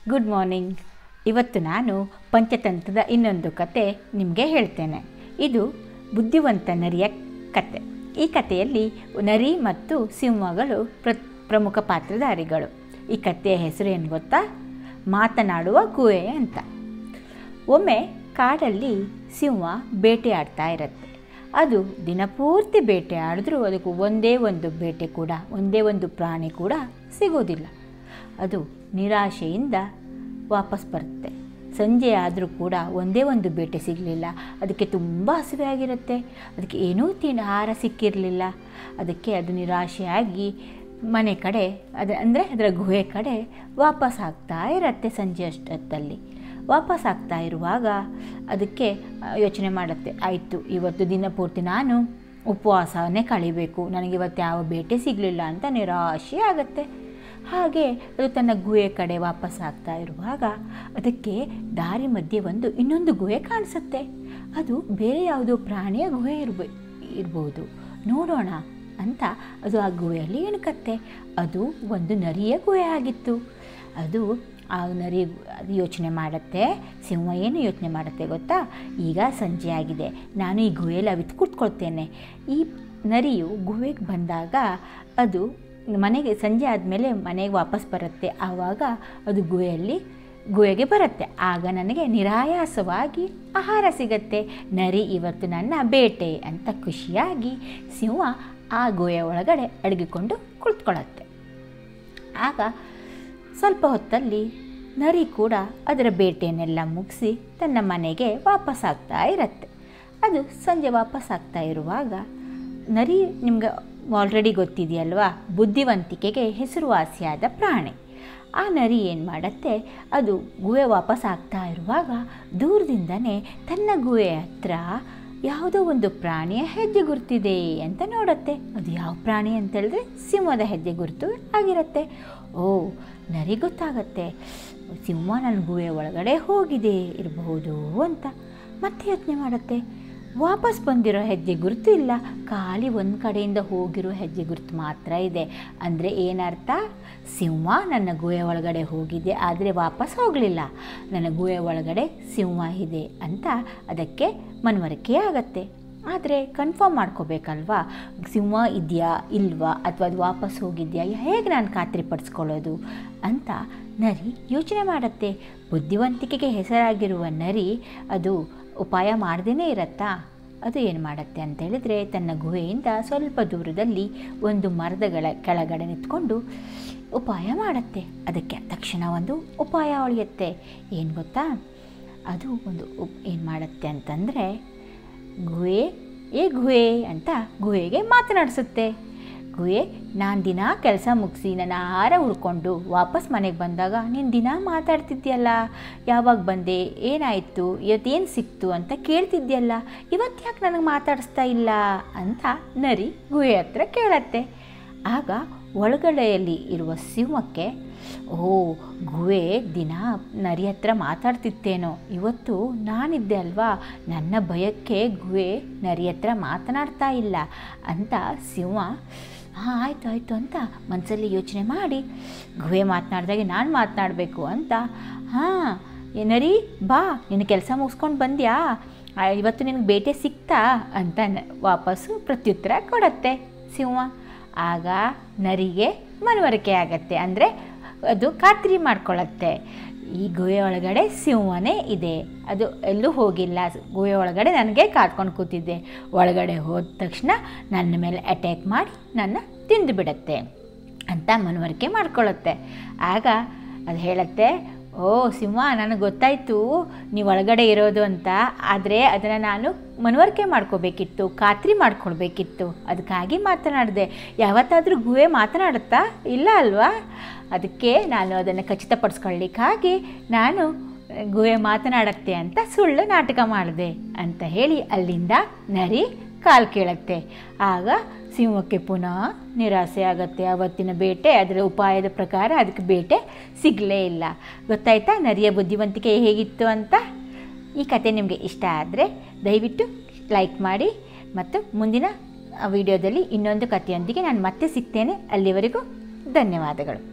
Good morning. ಇವತ್ತು ನಾನು ಪಂಚತಂತ್ರದ ಇನ್ನೊಂದು ಕತೆ ನಿಮಗೆ ಹೇಳ್ತೇನೆ. ಇದು ಬುದ್ಧಿವಂತ ನರಿಯ ಕತೆ. ಈ ಕಥೆಯಲ್ಲಿ ನರಿ ಮತ್ತು ಸಿಂಹಗಳು ಪ್ರಮುಖ ಪಾತ್ರಧಾರಿಗಳು. ಈ ಕಥೆಯ ಹೆಸರು ಏನು ಗೊತ್ತಾ? ಮಾತನಾಡುವ ಗುಹೆ ಅಂತ. ಒಮ್ಮೆ ಕಾಡಲ್ಲಿ ಸಿಂಹ ಬೇಟೆ ಆಡ್ತಾ ಇರುತ್ತೆ. ಅದು ದಿನಪೂರ್ತಿ ಬೇಟೆ ಆಡಿದ್ರೂ ಅದಕ್ಕೆ ಒಂದೇ ಒಂದು ಪ್ರಾಣಿ ಕೂಡ ಸಿಗೋದಿಲ್ಲ. ಅದು ನಿರಾಶೆಯಿಂದ ವಾಪಸ್ ಬರುತ್ತೆ. ಸಂಜೆ ಆದರೂ ಕೂಡ ಒಂದೇ ಒಂದು ಬೇಟೆ ಸಿಗಲಿಲ್ಲ. ಅದಕ್ಕೆ ತುಂಬ ಹಸಿವೆ ಆಗಿರುತ್ತೆ. ಅದಕ್ಕೆ ಏನೂ ಆಹಾರ ಸಿಕ್ಕಿರಲಿಲ್ಲ. ಅದಕ್ಕೆ ಅದು ನಿರಾಶೆಯಾಗಿ ಮನೆ ಕಡೆ ಅದರ ಗುಹೆ ಕಡೆ ವಾಪಸ್ ಆಗ್ತಾ ಇರುತ್ತೆ. ಸಂಜೆ ಅಷ್ಟೊತ್ತಲ್ಲಿ ವಾಪಸ್ ಆಗ್ತಾ ಇರುವಾಗ ಅದಕ್ಕೆ ಯೋಚನೆ ಮಾಡುತ್ತೆ, ಆಯಿತು ಇವತ್ತು ದಿನಪೂರ್ತಿ ನಾನು ಉಪವಾಸವನ್ನೇ ಕಳಿಬೇಕು, ನನಗಿವತ್ತು ಯಾವ ಬೇಟೆ ಸಿಗಲಿಲ್ಲ ಅಂತ ನಿರಾಶೆ ಆಗುತ್ತೆ. ಹಾಗೆ ಅದು ತನ್ನ ಗುಹೆ ಕಡೆ ವಾಪಸ್ ಆಗ್ತಾ ಇರುವಾಗ ಅದಕ್ಕೆ ದಾರಿ ಮಧ್ಯೆ ಇನ್ನೊಂದು ಗುಹೆ ಕಾಣಿಸುತ್ತೆ. ಅದು ಬೇರೆ ಯಾವುದೋ ಪ್ರಾಣಿಯ ಗುಹೆ ಇರ್ಬೋದು, ನೋಡೋಣ ಅಂತ ಅದು ಆ ಗುಹೆಯಲ್ಲಿ ಇಣುಕತ್ತೆ. ಅದು ಒಂದು ನರಿಯ ಗುಹೆ ಆಗಿತ್ತು. ಅದು ಯೋಚನೆ ಮಾಡುತ್ತೆ. ಸಿಂಹ ಏನು ಯೋಚನೆ ಮಾಡುತ್ತೆ ಗೊತ್ತಾ? ಈಗ ಸಂಜೆ ಆಗಿದೆ, ನಾನು ಈ ಗುಹೆಯಲ್ಲಿ ಅವಿತು ಕೂತ್ಕೊಳ್ತೇನೆ. ಈ ನರಿಯು ಗುಹೆಗೆ ಬಂದಾಗ ಅದು ಮನೆಗೆ ಸಂಜೆ ಆದಮೇಲೆ ಮನೆಗೆ ವಾಪಸ್ ಬರುತ್ತೆ. ಆವಾಗ ಅದು ಗುಹೆಗೆ ಬರುತ್ತೆ. ಆಗ ನನಗೆ ನಿರಾಯಾಸವಾಗಿ ಆಹಾರ ಸಿಗತ್ತೆ. ನರಿ ಇವತ್ತು ನನ್ನ ಬೇಟೆ ಅಂತ ಖುಷಿಯಾಗಿ ಸಿಂಹ ಆ ಗುಹೆಯ ಒಳಗಡೆ ಅಡಗಿಕೊಂಡು ಕುಳಿತುಕೊಳ್ಳುತ್ತೆ. ಆಗ ಸ್ವಲ್ಪ ಹೊತ್ತಲ್ಲಿ ನರಿ ಕೂಡ ಅದರ ಬೇಟೆಯನ್ನೆಲ್ಲ ಮುಗಿಸಿ ತನ್ನ ಮನೆಗೆ ವಾಪಸ್ ಆಗ್ತಾ ಇರುತ್ತೆ. ಅದು ಸಂಜೆ ವಾಪಸ್ ಆಗ್ತಾ ಇರುವಾಗ ನರಿ ನಿಮ್ಗೆ ಆಲ್ರೆಡಿ ಗೊತ್ತಿದೆಯಲ್ವಾ, ಬುದ್ಧಿವಂತಿಕೆಗೆ ಹೆಸರುವಾಸಿಯಾದ ಪ್ರಾಣಿ. ಆ ನರಿ ಏನು ಮಾಡುತ್ತೆ, ಅದು ಗುಹೆ ವಾಪಸ್ ಆಗ್ತಾ ಇರುವಾಗ ದೂರದಿಂದನೇ ತನ್ನ ಗುಹೆ ಹತ್ರ ಯಾವುದೋ ಒಂದು ಪ್ರಾಣಿಯ ಹೆಜ್ಜೆ ಗುರುತಿದೆ ಅಂತ ನೋಡುತ್ತೆ. ಅದು ಯಾವ ಪ್ರಾಣಿ ಅಂತೇಳಿದ್ರೆ ಸಿಂಹದ ಹೆಜ್ಜೆ ಗುರುತು ಆಗಿರುತ್ತೆ. ಓ, ನರಿ ಗೊತ್ತಾಗತ್ತೆ, ಸಿಂಹ ನನ್ನ ಗುಹೆ ಒಳಗಡೆ ಹೋಗಿದೆ ಇರಬಹುದು ಅಂತ. ಮತ್ತೆ ಯೋಚನೆ ಮಾಡುತ್ತೆ, ವಾಪಸ್ ಬಂದಿರೋ ಹೆಜ್ಜೆ ಗುರುತು ಇಲ್ಲ, ಖಾಲಿ ಒಂದು ಕಡೆಯಿಂದ ಹೋಗಿರೋ ಹೆಜ್ಜೆ ಗುರುತು ಮಾತ್ರ ಇದೆ. ಅಂದರೆ ಏನರ್ಥ? ಸಿಂಹ ನನ್ನ ಗುಹೆ ಒಳಗಡೆ ಹೋಗಿದೆ, ಆದರೆ ವಾಪಸ್ ಹೋಗಲಿಲ್ಲ. ನನ್ನ ಗುಹೆ ಒಳಗಡೆ ಸಿಂಹ ಇದೆ ಅಂತ ಅದಕ್ಕೆ ಮನವರಿಕೆ ಆಗತ್ತೆ. ಆದರೆ ಕನ್ಫರ್ಮ್ ಮಾಡ್ಕೋಬೇಕಲ್ವಾ, ಸಿಂಹ ಇದೆಯಾ ಇಲ್ವಾ, ಅಥವಾ ಅದು ವಾಪಸ್ ಹೋಗಿದೆಯಾ, ಹೇಗೆ ನಾನು ಖಾತ್ರಿಪಡಿಸ್ಕೊಳ್ಳೋದು ಅಂತ ನರಿ ಯೋಚನೆ ಮಾಡುತ್ತೆ. ಬುದ್ಧಿವಂತಿಕೆಗೆ ಹೆಸರಾಗಿರುವ ನರಿ ಅದು ಉಪಾಯ ಮಾಡದೇ ಇರತ್ತಾ? ಅದು ಏನು ಮಾಡುತ್ತೆ ಅಂತೇಳಿದರೆ, ತನ್ನ ಗುಹೆಯಿಂದ ಸ್ವಲ್ಪ ದೂರದಲ್ಲಿ ಒಂದು ಮರದ ಕೆಳಗಡೆ ನಿಂತ್ಕೊಂಡು ಉಪಾಯ ಮಾಡುತ್ತೆ. ಅದಕ್ಕೆ ತಕ್ಷಣ ಒಂದು ಉಪಾಯ ಹೊಳೆಯುತ್ತೆ. ಏನು ಗೊತ್ತಾ? ಅದು ಏನು ಮಾಡುತ್ತೆ ಅಂತಂದರೆ, ಗುಹೆ ಅಂತ ಗುಹೆಗೆ ಮಾತನಾಡಿಸುತ್ತೆ. ಗುಹೆ, ನಾನು ದಿನ ಕೆಲಸ ಮುಗಿಸಿ ನನ್ನ ಆಹಾರ ಹುಡ್ಕೊಂಡು ವಾಪಸ್ ಮನೆಗೆ ಬಂದಾಗ ನೀನು ದಿನ ಮಾತಾಡ್ತಿದ್ಯಲ್ಲ, ಯಾವಾಗ ಬಂದೆ, ಏನಾಯಿತು, ಇವತ್ತೇನು ಸಿಕ್ತು ಅಂತ ಕೇಳ್ತಿದ್ಯಲ್ಲ, ಇವತ್ತು ಯಾಕೆ ನನಗೆ ಮಾತಾಡಿಸ್ತಾ ಇಲ್ಲ ಅಂತ ನರಿ ಗುಹೆ ಹತ್ರ ಕೇಳತ್ತೆ. ಆಗ ಒಳಗಡೆಯಲ್ಲಿ ಇರುವ ಸಿಂಹಕ್ಕೆ, ಓ, ಗುಹೆ ದಿನ ನರಿ ಹತ್ರ ಮಾತಾಡ್ತಿತ್ತೇನೋ, ಇವತ್ತು ನಾನಿದ್ದೆ ಅಲ್ವಾ, ನನ್ನ ಭಯಕ್ಕೆ ಗುಹೆ ನರಿ ಹತ್ರ ಮಾತನಾಡ್ತಾ ಇಲ್ಲ ಅಂತ ಸಿಂಹ ಆಯಿತು ಅಂತ ಮನಸ್ಸಲ್ಲಿ ಯೋಚನೆ ಮಾಡಿ, ಗುಹೆ ಮಾತನಾಡ್ದಾಗೆ ನಾನು ಮಾತನಾಡಬೇಕು ಅಂತ, ನರಿ ಬಾ, ನಿನ್ನ ಕೆಲಸ ಮುಗಿಸ್ಕೊಂಡು ಬಂದ್ಯಾ, ಇವತ್ತು ನಿನಗೆ ಬೇಟೆ ಸಿಕ್ತಾ ಅಂತ ವಾಪಸ್ಸು ಪ್ರತ್ಯುತ್ತರ ಕೊಡುತ್ತೆ ಸಿಂಹ. ಆಗ ನರಿಗೆ ಮನವರಿಕೆ ಆಗತ್ತೆ. ಅಂದರೆ ಅದು ಖಾತ್ರಿ ಮಾಡ್ಕೊಳ್ಳುತ್ತೆ, ಈ ಗುಹೆ ಒಳಗಡೆ ಸಿಂಹನೇ ಇದೆ, ಅದು ಎಲ್ಲೂ ಹೋಗಿಲ್ಲ, ಗುಹೆ ಒಳಗಡೆ ನನಗೆ ಕಾದ್ಕೊಂಡು ಕೂತಿದ್ದೆ, ಒಳಗಡೆ ಹೋದ ತಕ್ಷಣ ನನ್ನ ಮೇಲೆ ಅಟ್ಯಾಕ್ ಮಾಡಿ ನನ್ನ ತಿಂದು ಬಿಡುತ್ತೆ ಅಂತ ಮನವರಿಕೆ ಮಾಡ್ಕೊಳ್ಳುತ್ತೆ. ಆಗ ಅದು ಹೇಳುತ್ತೆ, ಓ ಸಿಂಹ, ನನಗೆ ಗೊತ್ತಾಯಿತು ನೀವು ಒಳಗಡೆ ಇರೋದು ಅಂತ, ಆದರೆ ಅದನ್ನು ನಾನು ಮನವರಿಕೆ ಮಾಡ್ಕೋಬೇಕಿತ್ತು, ಖಾತ್ರಿ ಮಾಡ್ಕೊಳ್ಬೇಕಿತ್ತು, ಅದಕ್ಕಾಗಿ ಮಾತನಾಡಿದೆ. ಯಾವತ್ತಾದರೂ ಗುಹೆ ಮಾತನಾಡುತ್ತಾ? ಇಲ್ಲ ಅಲ್ವಾ? ಅದಕ್ಕೆ ನಾನು ಅದನ್ನು ಖಚಿತಪಡಿಸ್ಕೊಳ್ಳಿಕ್ಕಾಗಿ ನಾನು ಗುಹೆ ಮಾತನಾಡುತ್ತೆ ಅಂತ ಸುಳ್ಳು ನಾಟಕ ಮಾಡಿದೆ ಅಂತ ಹೇಳಿ ಅಲ್ಲಿಂದ ನರಿ ಕಾಲು ಕೇಳುತ್ತೆ. ಆಗ ಸಿಂಹಕ್ಕೆ ಪುನಃ ನಿರಾಸೆ ಆಗುತ್ತೆ. ಆವತ್ತಿನ ಬೇಟೆ, ಅದರ ಉಪಾಯದ ಪ್ರಕಾರ ಅದಕ್ಕೆ ಬೇಟೆ ಸಿಗಲೇ ಇಲ್ಲ. ಗೊತ್ತಾಯ್ತಾ ನರಿಯ ಬುದ್ಧಿವಂತಿಕೆ ಹೇಗಿತ್ತು ಅಂತ? ಈ ಕತೆ ನಿಮಗೆ ಇಷ್ಟ ಆದರೆ ದಯವಿಟ್ಟು ಲೈಕ್ ಮಾಡಿ, ಮತ್ತು ಮುಂದಿನ ವಿಡಿಯೋದಲ್ಲಿ ಇನ್ನೊಂದು ಕಥೆಯೊಂದಿಗೆ ನಾನು ಮತ್ತೆ ಸಿಗ್ತೇನೆ. ಅಲ್ಲಿವರೆಗೂ ಧನ್ಯವಾದಗಳು.